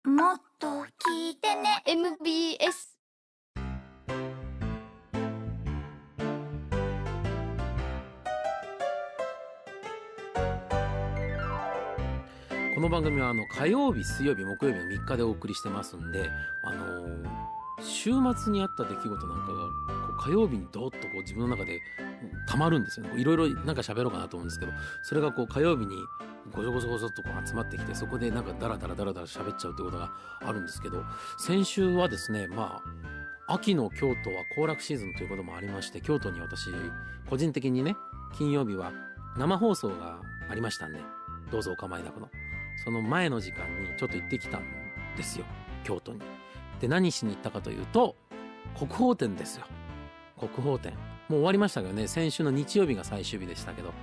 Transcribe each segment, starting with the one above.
もっと聞いてね MBS。 この番組は火曜日、水曜日、木曜日の3日でお送りしてますんで、週末にあった出来事なんかがこう火曜日にドーッとこう自分の中で溜まるんですよね。いろいろなんか喋ろうかなと思うんですけど、それがこう火曜日にごそごそごそっとこう集まってきて、そこでなんかダラダラ喋っちゃうということがあるんですけど、先週はですね、秋の京都は行楽シーズンということもありまして、京都に私個人的にね、金曜日は生放送がありましたんで、どうぞお構いなくのその前の時間にちょっと行ってきたんですよ、京都に。で、何しに行ったかというと、国宝展ですよ。国宝展。もう終わりましたけどね、先週の日曜日が最終日でしたけど、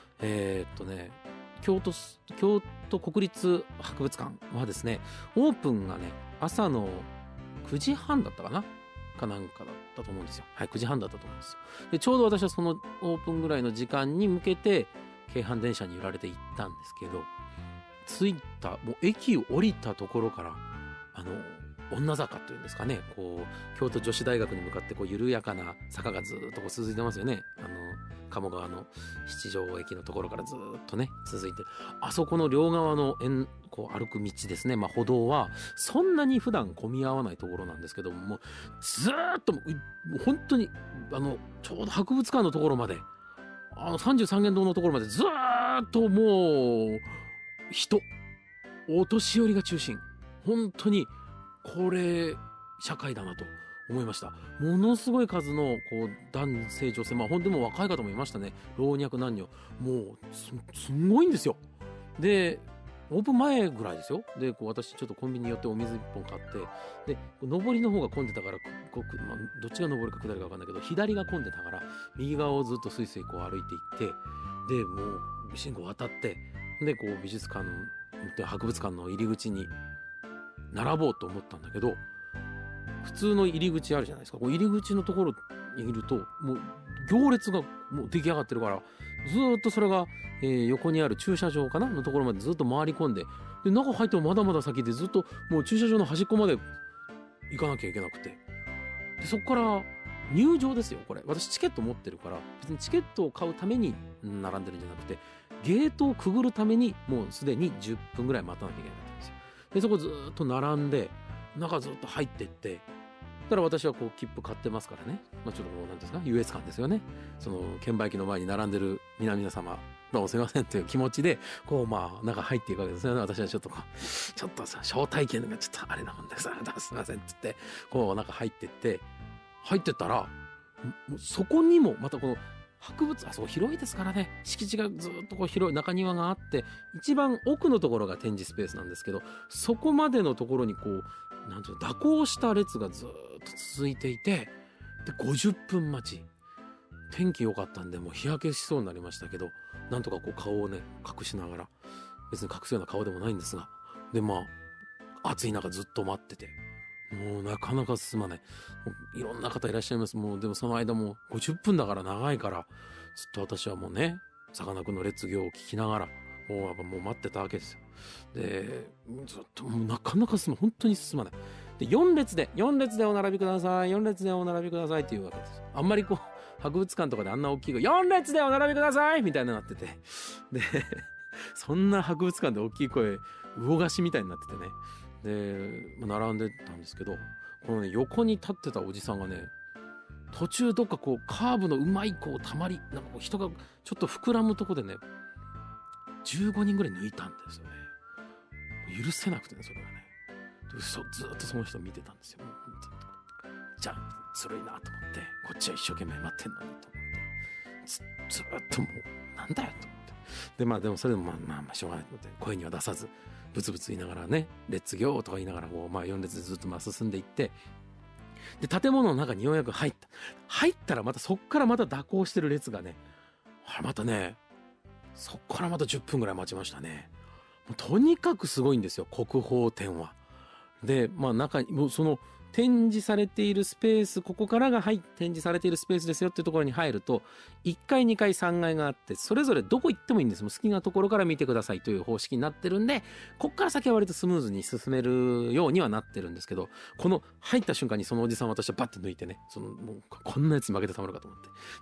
京都国立博物館はですね、オープンがね、朝の9時半だったかなかなんかだったと思うんですよ。はい、9時半だったと思うんですよ。で、ちょうど私はそのオープンぐらいの時間に向けて、京阪電車に揺られて行ったんですけど、着いた、もう駅を降りたところから、女坂というんですかね、こう、京都女子大学に向かってこう、緩やかな坂がずっとこう続いてますよね。鴨川の七条駅のところからずっとね、続いてる。あそこの両側のこう歩く道ですね。歩道は、そんなに普段混み合わないところなんですけども、もうずーっともう本当に、ちょうど博物館のところまで、33間堂のところまでずーっともう、お年寄りが中心。本当に、高齢社会だなと思いました。ものすごい数の、こう、男性、女性、本当にもう若い方もいましたね。老若男女。もう、すんごいんですよ。で、オープン前ぐらいですよ。で、こう、私ちょっとコンビニに寄ってお水一本買って、で、上りの方が混んでたから、どっちが上りか下りか分かんないけど、左が混んでたから、右側をずっとスイスイこう歩いていって、で、もう、信号渡って、で、こう、美術館、博物館の入り口に並ぼうと思ったんだけど、普通の入り口あるじゃないですか。こう入り口のところにいると、もう行列がもう出来上がってるから、ずーっとそれが、横にある駐車場かなのところまでずっと回り込んで、で、中入ってもまだまだ先でずっともう駐車場の端っこまで行かなきゃいけなくて。で、そこから入場ですよ、これ。私チケット持ってるから、別にチケットを買うために並んでるんじゃなくて、ゲートをくぐるためにもうすでに10分ぐらい待たなきゃいけなかったんですよ。で、そこずーっと並んで、中ずっと入ってって、だから私はこう切符買ってますからね。ちょっとこう、なんですか、優越感ですよね。その、券売機の前に並んでる皆様、どうもすいませんという気持ちで、こう中入っていくわけですよね。私はちょっとさ、招待券がちょっとあれなもんでさ、すいませんって言って、こう中入ってったら、そこにもまたこの、あそこ広いですからね。敷地がずっとこう広い中庭があって、一番奥のところが展示スペースなんですけど、そこまでのところにこう、なんていうの、蛇行した列がずっと続いていて、で、50分待ち。天気良かったんで、もう日焼けしそうになりましたけど、なんとかこう顔をね、隠しながら、別に隠すような顔でもないんですが、で、暑い中ずっと待ってて、もうなかなか進まない。いろんな方いらっしゃいます。もうでもその間も50分だから長いから、ずっと私はもうね、さかなクンの列行を聞きながら、もうやっぱもう待ってたわけですよ。で、ずっともうなかなか本当に進まない。で、4列でお並びください、4列でお並びくださいっていうわけですよ。あんまりこう、博物館とかであんな大きい4列でお並びくださいみたいになってて。で、そんな博物館で大きい声、魚菓子みたいになっててね。で、並んでたんですけど、このね、横に立ってたおじさんがね、途中どっかこう、カーブのうまいこう、たまり、なんかこう人がちょっと膨らむとこでね、15人ぐらい抜いたんですよね。許せなくてね、それがね。ずっとその人見てたんですよ。もう本当に。じゃあ、ずるいなと思って、こっちは一生懸命待ってんのにと思って、ずっともう、なんだよと思って。で、でもそれでもしょうがないと思って、声には出さず、ブツブツ言いながらね、レッツギョーとか言いながら、こう、4列でずっと進んでいって、で、建物の中にようやく入った。入ったらまたそっからまた蛇行してる列がね、またね、そっからまた10分ぐらい待ちましたね。もうとにかくすごいんですよ、国宝展は。で、中に、もうその、 展示されているスペース、ここからが展示されているスペースですよっていうところに入ると、1階2階3階があって、それぞれどこ行ってもいいんです。もう好きなところから見てくださいという方式になってるんで、こっから先は割とスムーズに進めるようにはなってるんですけど、この入った瞬間にそのおじさん、私はバッて抜いてね、もうこんなやつに負けてたまるかと思って、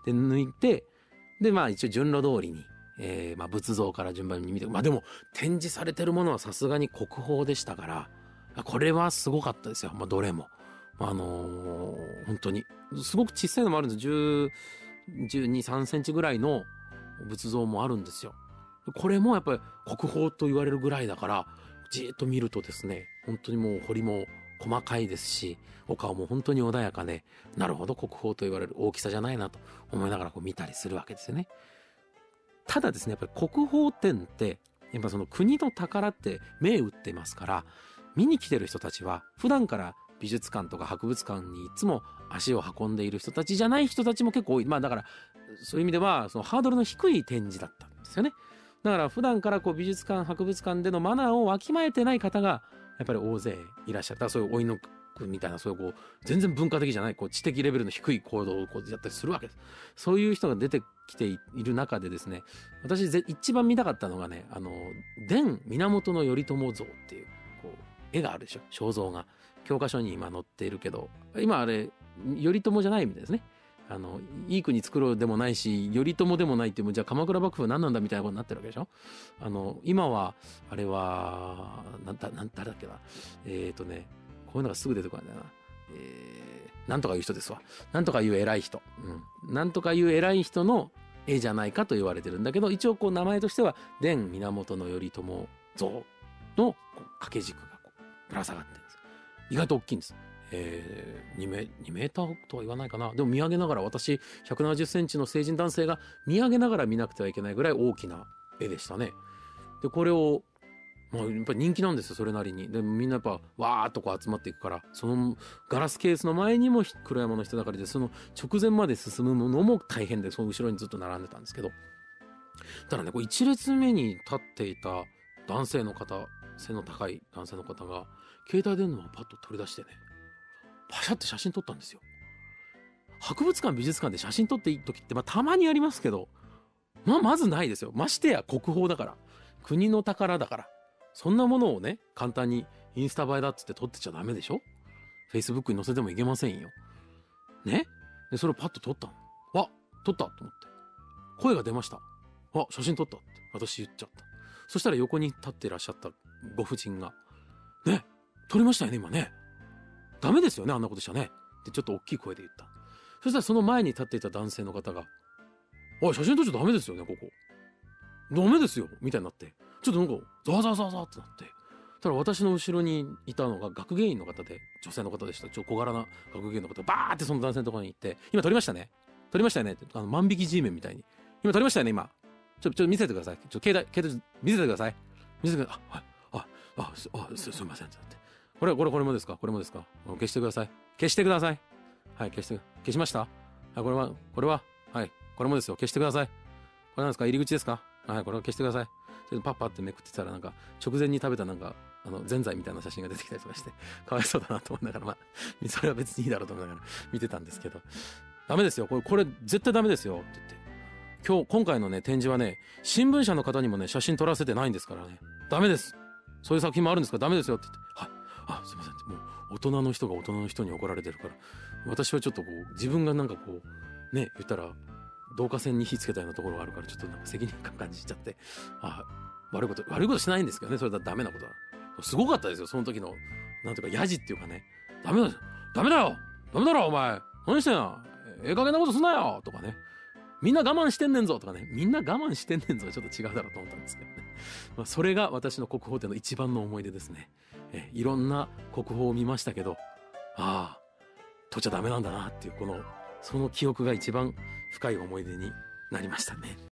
で抜いて、で一応順路通りに仏像から順番に見て、でも展示されてるものはさすがに国宝でしたから、これはすごかったですよ。どれも本当にすごく小さいのもあるんです。12、3センチぐらいの仏像もあるんですよ。これもやっぱり国宝と言われるぐらいだから、じーっと見るとですね、本当にもう彫りも細かいですし、お顔も本当に穏やかで、なるほど国宝と言われる大きさじゃないなと思いながら見たりするわけですよね。ただですね、やっぱり国宝展ってやっぱその国の宝って銘打ってますから、見に来てる人たちは普段から美術館とか博物館にいつも足を運んでいる人たちじゃない人たちも結構多い。だからそういう意味ではそのハードルの低い展示だったんですよね。だから普段から美術館博物館でのマナーをわきまえてない方がやっぱり大勢いらっしゃる。だからそういう追いのくみたいな、そういう全然文化的じゃない知的レベルの低い行動をやったりするわけです。そういう人が出てきている中でですね、私一番見たかったのがね、伝源頼朝像っていう絵があるでしょ、肖像が教科書に今載っているけど、今あれ頼朝じゃないみたいですね。いい国作ろうでもないし、頼朝でもないっていう、じゃあ鎌倉幕府何なんだみたいなことになってるわけでしょ。今はあれは誰だっけな、こういうのがすぐ出てこないんだよな。なんとかいう人ですわ。なんとかいう偉い人、なんとかいう偉い人の絵じゃないかと言われてるんだけど、一応名前としては伝源頼朝像の掛け軸がぶら下がってるんです。意外と大きいんです。2メーターとは言わないかな。でも見上げながら、私170センチの成人男性が見上げながら見なくてはいけないぐらい大きな絵でしたね。でこれをやっぱり人気なんですよ、それなりに。でみんなやっぱわーっと集まっていくから、そのガラスケースの前にも黒山の人だかりで、その直前まで進むのも大変で、その後ろにずっと並んでたんですけど、ただね、一列目に立っていた男性の方、背の高い男性の方が携帯電話をパッと取り出してね、パシャって写真撮ったんですよ。博物館美術館で写真撮っていい時ってたまにありますけど、まずないですよ。ましてや国宝だから、国の宝だから、そんなものをね簡単にインスタ映えだっつって撮ってちゃダメでしょ。フェイスブックに載せてもいけませんよね。でそれをパッと撮ったの。撮ったと思って声が出ました。写真撮ったって私言っちゃった。そしたら横に立っていらっしゃったご婦人がね、撮りましたよね今ね、ダメですよねあんなことしちゃねってちょっと大きい声で言った。そしたらその前に立っていた男性の方が、写真撮っちゃダメですよね、ここダメですよみたいになって、ちょっとザワザワザワザワってなって、ただ私の後ろにいたのが学芸員の方で、女性の方でした。小柄な学芸員の方がバーってその男性のところに行って、今撮りましたね撮りましたよねって、万引き G メンみたいに、今撮りましたよね今、ちょっと見せてください、携帯見せてください、見せてください。すいませんって。これもですか、これもですか、消してください、消してください、はい消しました。これははいこれもですよ、消してください。これなんですか、入り口ですか、はいこれを消してください。ちょっとパッパってめくってたら、直前に食べたぜんざいみたいな写真が出てきたりとかして、かわいそうだなと思いながら、それは別にいいだろうと思いながら見てたんですけど、ダメですよこれ絶対ダメですよって言って、今回のね展示はね、新聞社の方にもね写真撮らせてないんですからね、ダメです、そういう作品もあるんですからダメですよって言って、はい、すいませんって、もう大人の人が大人の人に怒られてるから、私はちょっと自分がね言ったら導火線に火つけたようなところがあるから、ちょっと責任感感じちゃって、悪いことしないんですけどね、それだダメなことはすごかったですよ、その時のなんていうかヤジっていうかね、ダメだよお前何してんの、ええ加減なことすんなよとかね、みんな我慢してんねんぞとかね、みんな我慢してんねんぞはちょっと違うだろうと思ったんですけどね、それが私の国宝展の一番の思い出ですね。いろんな国宝を見ましたけど、撮っちゃダメなんだなっていう、その記憶が一番深い思い出になりましたね。